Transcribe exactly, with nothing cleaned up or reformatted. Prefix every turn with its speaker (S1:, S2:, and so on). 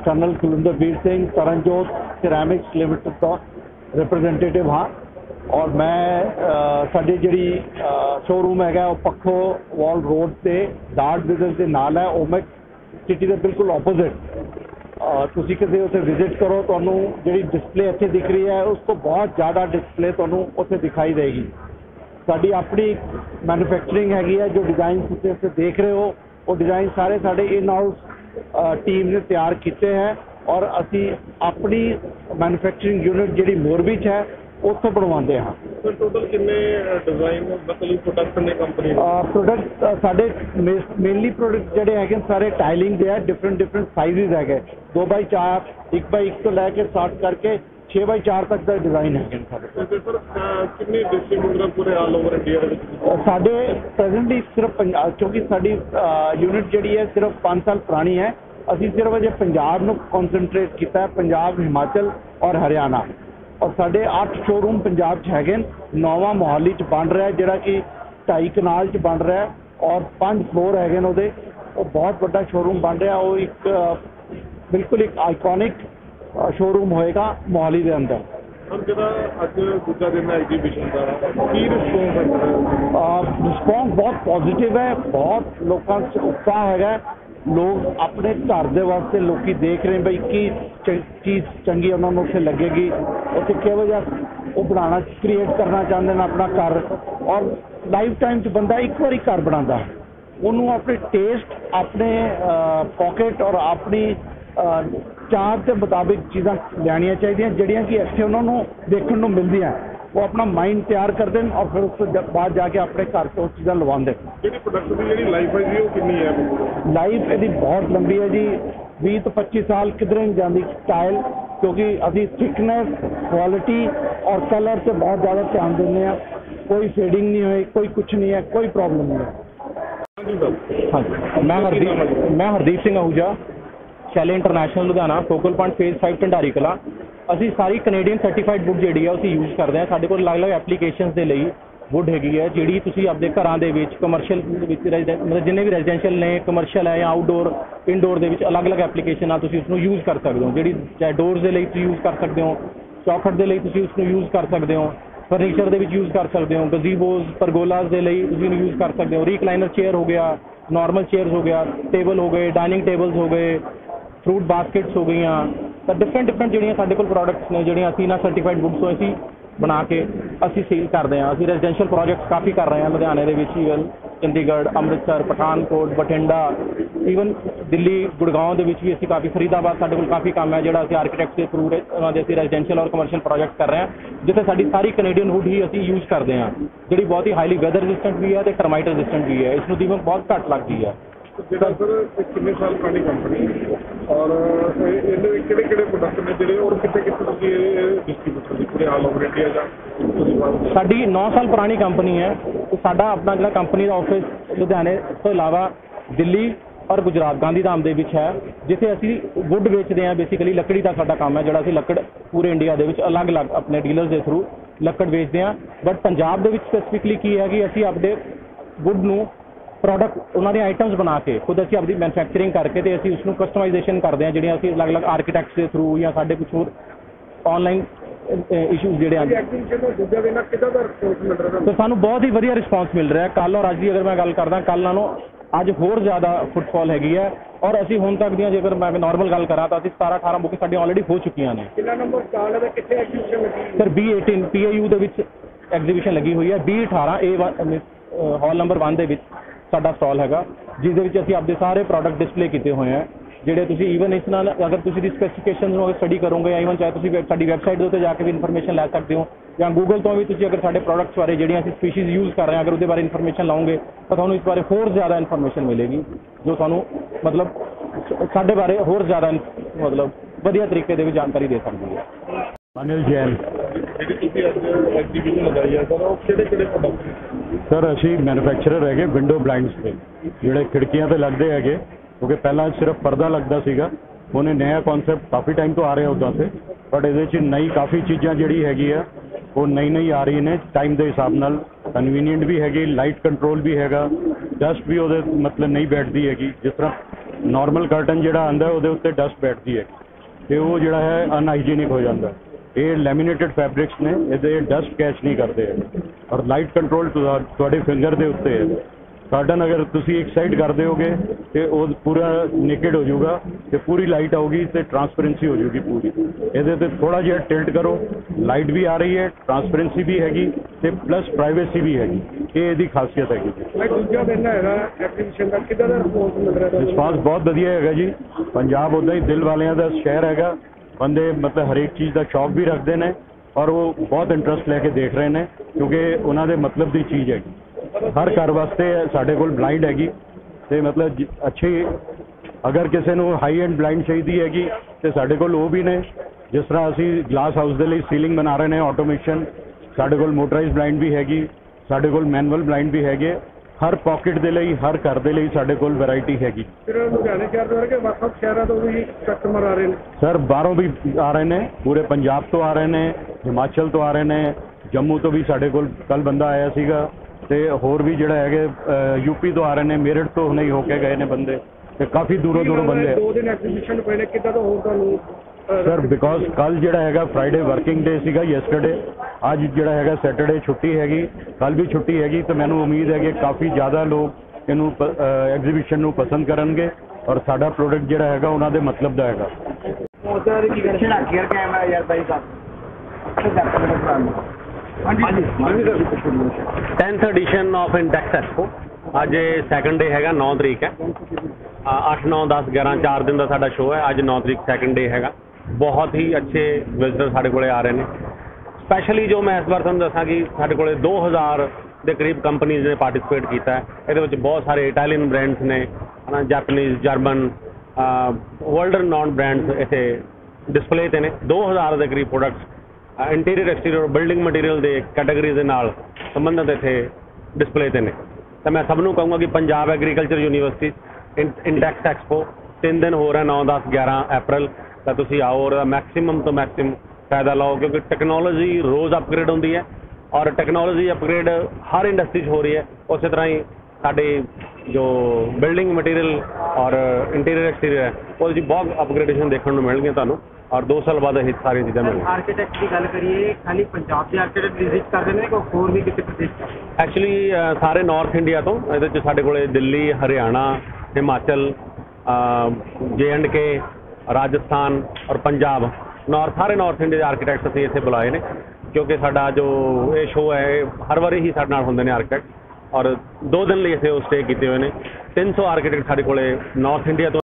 S1: Colonel Kulwinderveer Singh Taranjot ceramics limited का representative हाँ और मैं साड़ी जी शोरूम है पखो वॉल रोड से डार्ट बिजनेस के नाल है ओमिक सिटी के बिल्कुल ऑपोजिट तुसी किसी उसे विजिट करो तो जी डिस्प्ले इतने दिख रही है उसको बहुत ज़्यादा डिस्प्ले तो उत्थे दिखाई देगी। साड़ी अपनी मैन्युफैक्चरिंग हैगी है जो डिज़ाइन तुम इसे देख रहे हो वो डिज़ाइन सारे साढ़े इन हाउस टीम ने तैयार किए हैं और असी अपनी मैन्युफैक्चरिंग यूनिट जी मोरबी है उत्थों बनवाते हाँ।
S2: सर टोटल कितने डिजाइन मतलब प्रोडक्ट ने कंपनी
S1: प्रोडक्ट साढ़े मेनली प्रोडक्ट जोड़े है सारे टाइलिंग के है डिफरेंट डिफरेंट साइजिज है दो बाई चार एक बाई एक तो लैके स्टार्ट करके छे बाई चार तक का डिजाइन है
S2: कितने डिस्ट्रीब्यूटर पूरे ऑल ओवर इंडिया
S1: साढ़े प्रेजेंटली सिर्फ क्योंकि साड़ी यूनिट जी है सिर्फ पाँच साल पुरानी है असी सिर्फ अजे पंजाब में कॉन्सनट्रेट किया है पंजाब हिमाचल और हरियाणा और साढ़े अठ शोरूम पंजाब है नौवां मोहाली च बन रहा है जोड़ा कि ढाई कनाल च बन रहा है और पांच फ्लोर है वो बहुत बड़ा शोरूम बन रहा वो एक बिल्कुल एक आइकॉनिक शोरूम होएगा मोहाली के अंदर। रिस्पॉन्स बहुत पॉजिटिव है बहुत लोगों से उत्साह है लोग अपने घर के वास्ते लोग देख रहे हैं भाई की चीज़ चंगी उन्होंने उत्थे लगेगी उत्थे किहो जिहा वो बनाना क्रिएट करना चाहते हैं अपना घर और लाइफ टाइम च बंदा एक बार घर बनाता उन्होंने अपने टेस्ट अपने पॉकेट और अपनी चाहत के मुताबिक चीज़ां लैनियां चाहिए जड़ियाँ कि इत्थे उन्होंने देखने को मिलती हैं वो अपना माइंड तैयार करते हैं और फिर उस बाद जाके अपने घर से वो चीज़ां लवाते
S2: लाइफ है
S1: लाइफ यदि बहुत लंबी है जी बीस तो पच्चीस साल किधर नहीं जाती स्टाइल क्योंकि अभी थिकनेस क्वालिटी और कलर से बहुत ज़्यादा ध्यान देने हैं कोई फेडिंग नहीं हुई कोई कुछ नहीं है कोई प्रॉब्लम नहीं है।
S3: हाँ मैं हरदीप मैं हरदीप सिंह आहूजा शैले international Ludhiana focal point phase five Dhandari Kalan ਅਸੀਂ ਸਾਰੀ ਕੈਨੇਡੀਅਨ ਸਰਟੀਫਾਈਡ ਵੁੱਡ ਜਿਹੜੀ ਹੈ ਅਸੀਂ ਯੂਜ਼ ਕਰਦੇ ਹਾਂ ਸਾਡੇ ਕੋਲ ਅਲੱਗ-ਅਲੱਗ ਐਪਲੀਕੇਸ਼ਨਸ ਦੇ ਲਈ ਵੁੱਡ ਹੈਗੀ ਹੈ ਜਿਹੜੀ ਤੁਸੀਂ ਆਪਣੇ ਘਰਾਂ ਦੇ ਵਿੱਚ ਕਮਰਸ਼ੀਅਲ ਦੇ ਵਿੱਚ ਮਤਲਬ ਜਿੰਨੇ ਵੀ ਰੈਜ਼ੀਡੈਂਸ਼ੀਅਲ ਨੇ ਕਮਰਸ਼ੀਅਲ ਹੈ ਜਾਂ ਆਊਟਡੋਰ ਇਨਡੋਰ ਦੇ ਵਿੱਚ ਅਲੱਗ-ਅਲੱਗ ਐਪਲੀਕੇਸ਼ਨ ਨਾਲ ਤੁਸੀਂ ਉਸਨੂੰ ਯੂਜ਼ ਕਰ ਸਕਦੇ ਹੋ ਜਿਹੜੀ ਚਾਹੇ ਡੋਰਸ ਦੇ ਲਈ ਤੁਸੀਂ ਯੂਜ਼ ਕਰ ਸਕਦੇ ਹੋ ਚੌਖਟ ਦੇ ਲਈ ਤੁਸੀਂ ਉਸਨੂੰ ਯੂਜ਼ ਕਰ ਸਕਦੇ ਹੋ ਫਰਨੀਚਰ ਦੇ ਵਿੱਚ ਯੂਜ਼ ਕਰ ਸਕਦੇ ਹੋ ਗਜ਼ੀਬੋਜ਼ ਪਰਗੋਲਾਸ ਦੇ ਲਈ ਤੁਸੀਂ ਇਹਨੂੰ ਯੂਜ਼ ਕਰ ਸਕਦੇ ਹੋ ਰੀਕਲਾਈਨਰ ਚੇਅਰ ਹੋ ਗਿਆ ਨॉर्मल चेयर्स हो गया टेबल हो गए डाइनिंग टेबल्स हो गए फ्रूट बास्केट्स हो गई तो डिफरेंट डिफरेंट जो साढ़े कोल प्रोडक्ट्स ने जो असी ना सर्टिफाइड बुक्स तो असी बना के असी सेल करते हैं असी रेजिडेंशियल प्रोजेक्ट्स काफ़ी कर रहे हैं लुधियाने के ईवन चंडीगढ़ अमृतसर पठानकोट बठिंडा ईवन दिल्ली गुड़गांव के भी असी काफ़ी फरीदाबाद साढ़े कोल काफ़ी काम है जो असी आर्कीटैक्ट के थ्रू उन्होंने असी रेजिडेंशियल और कमर्शियल प्रोजेक्ट कर रहे हैं जिसे साड़ी सारी कनेडियन वुड ही असी यूज़ करते हैं जी बहुत ही हाईली वेदर रजिस्टेंट भी है तो टर्माइट रजिस्टेंट भी है इसमें दीमक बहुत घट लगती है।
S2: कितने साल पुरानी कंपनी और किहड़े-किहड़े प्रोडक्ट ने जिहड़े और कित्थे कित्थे तुसीं डिस्ट्रीब्यूटर पूरे ऑल ओवर इंडिया दा
S3: साडी नौ साल पुरानी कंपनी है तो साडा अपना जिहड़ा कंपनी दा ऑफिस लुधियाने तो इलावा दिल्ली और गुजरात गांधीधाम दे विच है जिथे असी वुड बेचते हैं बेसिकली लकड़ी का साडा काम है जिहड़ा असी लकड़ पूरे इंडिया दे विच अलग अलग अपने डीलर्स के थ्रू लकड़ बेचते हैं बट पंजाब दे विच स्पैसिफिकली की है कि असी अपने वुड नूं प्रोडक्ट उन्होंने आइटम्स बना के खुद असी अपनी मैनुफैक्चरिंग करके तो असी उसनूं कस्टमाइजेशन करते हैं जिहड़ियां असी अलग अलग आर्कीटैक्ट्स के थ्रू या साडे कुछ होर ऑनलाइन इशूज जिहड़े तो सानू बहुत ही वधिया रिस्पॉन्स मिल रहा है कल और अज की अगर मैं गल करदा कल नालों अज होर ज़्यादा फुटफॉल हैगी है और असी हुण तक दी जेकर मैं नॉर्मल गल करा तो असी सतारह अठारह बुकिंग साडी ऑलरेडी हो चुकियां ने sir B eighteen P A U दे विच एग्जीबिशन लगी हुई है बी अठारह ए हॉल नंबर वन दे विच साडा स्टॉल हैगा जिसदे विच असी अपने सारे प्रोडक्ट डिस्प्ले किए हुए हैं ਜਿਹੜੇ ਤੁਸੀਂ ਈਵਨ ਇਸ ਨਾਲ ਅਗਰ ਤੁਸੀਂ ਦੀ ਸਪੈਸੀਫਿਕੇਸ਼ਨਸ ਨੂੰ ਸਟੱਡੀ ਕਰੋਗੇ ਜਾਂ ਈਵਨ ਚਾਹੇ ਤੁਸੀਂ ਸਾਡੀ ਵੈਬਸਾਈਟ ਦੇ ਉੱਤੇ ਜਾ ਕੇ ਵੀ ਇਨਫੋਰਮੇਸ਼ਨ ਲੈ ਸਕਦੇ ਹੋ ਜਾਂ ਗੂਗਲ ਤੋਂ ਵੀ ਤੁਸੀਂ ਅਗਰ ਸਾਡੇ ਪ੍ਰੋਡਕਟਸ ਬਾਰੇ ਜਿਹੜੀਆਂ ਅਸੀਂ ਸਪੀਸੀਜ਼ ਯੂਜ਼ ਕਰ ਰਹੇ ਹਾਂ ਅਗਰ ਉਹਦੇ ਬਾਰੇ ਇਨਫੋਰਮੇਸ਼ਨ ਲਾਓਗੇ ਤਾਂ ਤੁਹਾਨੂੰ ਇਸ ਬਾਰੇ ਹੋਰ ਜ਼ਿਆਦਾ ਇਨਫੋਰਮੇਸ਼ਨ ਮਿਲੇਗੀ ਜੋ ਤੁਹਾਨੂੰ ਮਤਲਬ ਸਾਡੇ ਬਾਰੇ ਹੋਰ ਜ਼ਿਆਦਾ ਮਤਲਬ ਵਧੀਆ ਤਰੀਕੇ ਦੇ ਵਿੱਚ ਜਾਣਕਾਰੀ ਦੇ ਸਕਦੀ ਹੈ।
S1: अनिल जैन सर असी मैनुफैक्चरर है विंडो ब्लाइंड्स के जोड़े खिड़कियां तो लगते हैं क्योंकि पहला सिर्फ पर्दा लगता सीगा उन्हें नया कॉन्सैप्ट काफ़ी टाइम तो आ रहे उदा से बट ये नई काफ़ी चीज़ा जी हैगी है वो नई नई आ रही ने टाइम के हिसाब नाल कन्वीनियंट भी हैगी लाइट कंट्रोल भी हैगा डस्ट भी वो मतलब नहीं बैठती हैगी जिस तरह
S4: ਨਾਰਮਲ ਕਰਟਨ ਜਿਹੜਾ ਆਉਂਦਾ ਉਹਦੇ ਉੱਤੇ ਡਸਟ ਬੈਠਦੀ ਹੈ ਤੇ ਉਹ ਜਿਹੜਾ ਹੈ ਅਨਹਾਈਜੀਨਿਕ ਹੋ ਜਾਂਦਾ। ਇਹ ਲੈਮੀਨੇਟਡ ਫੈਬਰਿਕਸ ਨੇ, ਇਹਦੇ ਡਸਟ ਕੈਚ ਨਹੀਂ ਕਰਦੇ ਹੈ ਔਰ ਲਾਈਟ ਕੰਟਰੋਲ ਤੁਹਾਡੇ ਫਿੰਗਰ ਦੇ ਉੱਤੇ ਹੈ। ਕਰਟਨ ਅਗਰ ਤੁਸੀਂ ਇੱਕ ਸਾਈਡ ਕਰ ਦਿਓਗੇ ਤੇ ਉਹ ਪੂਰਾ ਨੇਕਡ ਹੋ ਜਾਊਗਾ ਤੇ ਪੂਰੀ ਲਾਈਟ ਆਊਗੀ ਤੇ ਟਰਾਂਸਪੇਰੈਂਸੀ ਹੋ ਜਾਊਗੀ ਪੂਰੀ। ਇਹਦੇ ਤੇ ਥੋੜਾ ਜਿਹਾ ਟਿਲਟ ਕਰੋ, ਲਾਈਟ ਵੀ ਆ ਰਹੀ ਹੈ, ਟਰਾਂਸਪੇਰੈਂਸੀ ਵੀ ਹੈਗੀ ਤੇ ਪਲੱਸ ਪ੍ਰਾਈਵੇਸੀ ਵੀ ਹੈਗੀ। ਇਹ ਇਹਦੀ ਖਾਸੀਅਤ ਹੈਗੀ ਜੀ।
S2: ਮੈਂ ਦੂਜਾ ਦਿਨ ਹੈਗਾ ਐਗਜ਼ੀਬਿਸ਼ਨ ਦਾ, ਕਿੱਦਾਂ ਦਾ ਰਿਸਪੌਂਸ ਮਿਲ ਰਿਹਾ?
S4: ਰਿਸਪਾਂਸ ਬਹੁਤ ਵਧੀਆ ਹੈਗਾ ਜੀ। ਪੰਜਾਬ ਉੱਦਾਂ ਹੀ ਦਿਲ ਵਾਲਿਆਂ ਦਾ ਸ਼ਹਿਰ ਹੈਗਾ। ਬੰਦੇ ਮਤਲਬ ਹਰੇਕ ਚੀਜ਼ ਦਾ ਸ਼ੌਕ ਵੀ ਰੱਖਦੇ ਨੇ ਔਰ ਉਹ ਬਹੁਤ ਇੰਟਰਸਟ ਲੈ ਕੇ ਦੇਖ ਰਹੇ ਨੇ ਕਿਉਂਕਿ ਉਹਨਾਂ ਦੇ ਮਤਲਬ ਦੀ ਚੀਜ਼ ਹੈਗੀ। ਹਰ ਘਰ ਵਾਸਤੇ ਸਾਡੇ ਕੋਲ ਬਲਾਈਂਡ ਹੈਗੀ ਤੇ ਮਤਲਬ ਜ- ਅੱਛੀ ਅਗਰ ਕਿਸੇ ਨੂੰ ਹਾਈ ਐਂਡ ਬਲਾਈਂਡ ਚਾਹੀਦੀ ਹੈਗੀ ਤੇ ਸਾਡੇ ਕੋਲ ਉਹ ਵੀ ਨੇ। ਜਿਸ ਤਰ੍ਹਾਂ ਅਸੀਂ ਗਲਾਸ ਹਾਊਸ ਦੇ ਲਈ ਸੀਲਿੰਗ ਬਣਾ ਰਹੇ ਨੇ ਆਟੋਮੇਸ਼ਨ, ਸਾਡੇ ਕੋਲ ਮੋਟਰਾਈਜ਼ ਬਲਾਈਂਡ ਵੀ ਹੈਗੀ, ਸਾਡੇ ਕੋਲ ਮੈਨੂਅਲ ਬਲਾਈਂਡ ਵੀ ਹੈਗੇ। ਹਰ ਪਾਕਟ ਦੇ ਲਈ, ਹਰ ਘਰ ਦੇ ਲਈ ਸਾਡੇ ਕੋਲ ਵੈਰਾਈਟੀ ਹੈਗੀ।
S2: ਫਿਰ ਲੁਧਿਆਣੇ ਸ਼ਹਿਰ ਦੇ ਵਰਗੇ ਵੱਖ-ਵੱਖ ਸ਼ਹਿਰਾਂ ਤੋਂ ਵੀ ਕਸਟਮਰ ਆ ਰਹੇ ਨੇ?
S4: ਸਰ ਬਾਹਰੋਂ ਵੀ ਆ ਰਹੇ ਨੇ, ਪੂਰੇ ਪੰਜਾਬ ਤੋਂ ਆ ਰਹੇ ਨੇ, ਹਿਮਾਚਲ ਤੋਂ ਆ ਰਹੇ ਨੇ, ਜੰਮੂ ਤੋਂ ਵੀ ਸਾਡੇ ਕੋਲ ਕੱਲ ਬੰਦਾ ਆਇਆ ਸੀਗਾ ਤੇ ਹੋਰ ਵੀ ਜਿਹੜਾ ਹੈਗੇ ਯੂਪੀ ਤੋਂ ਆ ਰਹੇ ਨੇ, ਮੇਰਠ ਤੋਂ ਨਹੀਂ ਹੋ ਕੇ ਗਏ ਨੇ ਬੰਦੇ ਤੇ ਕਾਫੀ ਦੂਰੋਂ ਦੂਰੋਂ ਬੰਦੇ।
S2: ਦੋ ਦਿਨ ਐਗਜ਼ੀਬਿਸ਼ਨ ਪਏ ਨੇ, ਕਿੱਦਾਂ ਦਾ ਹੋਰ ਤੁਹਾਨੂੰ?
S4: ਸਰ ਬਿਕੋਜ਼ ਕੱਲ ਜਿਹੜਾ ਹੈਗਾ ਫਰਾਈਡੇ ਵਰਕਿੰਗ ਡੇ ਸੀਗਾ ਯੈਸਟਰਡੇ, ਅੱਜ ਜਿਹੜਾ ਹੈਗਾ ਸੈਟਰਡੇ ਛੁੱਟੀ ਹੈਗੀ, ਕੱਲ ਵੀ ਛੁੱਟੀ ਹੈਗੀ ਤੇ ਮੈਨੂੰ ਉਮੀਦ ਹੈ ਕਿ ਕਾਫੀ ਜ਼ਿਆਦਾ ਲੋਕ ਇਹਨੂੰ ਐਗਜ਼ੀਬਿਸ਼ਨ ਨੂੰ ਪਸੰਦ ਕਰਨਗੇ ਔਰ ਸਾਡਾ ਪ੍ਰੋਡਕਟ ਜਿਹੜਾ ਹੈਗਾ ਉਹਨਾਂ ਦੇ ਮਤਲਬ ਦਾ ਹੈਗਾ।
S5: Tenth edition of Intex expo अज सैकेंड डे हैगा, नौ तरीक है। अठ नौ दस ग्यारह चार दिन का साडा शो है। अज नौ तरीक सैकेंड डे हैगा। बहुत ही अच्छे विजिटर साढ़े को आ रहे हैं। स्पैशली जो मैं इस बार तुहानूं दसां कि साढ़े को दो हज़ार के करीब कंपनीज ने पार्टिसिपेट किया है। ये बहुत सारे इटालियन ब्रांड्स ने, है ना, Japanese, German, world non brands इतने डिस्पले ते ने। दो हज़ार के करीब products interior exterior building material के कैटेगरी के नाल संबंधित इतने डिस्पले ते ने। तो मैं सबनों कहूँगा कि Punjab agriculture university Intex expo तीन दिन हो रहा है, नौ दस ग्यारह अप्रैल। तो तुसीं आओ और मैक्सीमम तो मैक्सीमम फायदा लाओ क्योंकि टैक्नोलॉजी रोज़ अपग्रेड होती है और टैक्नोलॉजी अपग्रेड हर इंडस्ट्री हो रही है। उस तरह ही साढ़े जो बिल्डिंग मटीरियल और इंटीरियर एक्सटीरियर है वो बहुत अपग्रेडेशन देखने को मिल गई तुहानूं और दो साल बाद ये सारी चीज़ें मिल।
S6: आर्कीटैक्ट की गल करिए, खाली पंजाब के आर्कीटैक्ट विजिट कर रहे हैं कोई होर भी किसी प्रदेश?
S5: एक्चुअली सारे नॉर्थ इंडिया तो ये साढ़े को Delhi, Haryana, Himachal, J and K, Rajasthan और पंजाब, नॉर्थ सारे नॉर्थ इंडिया के आर्कीटैक्ट असीं इत्थे बुलाए ने क्योंकि साडा जो ये शो है हर बारी ही साडे नाल हुंदे ने आर्कीटैक्ट और दो दिन लिए इत्थे स्टे किए हुए हैं। तीन सौ आर्कीटैक्ट साढ़े को नॉर्थ इंडिया तो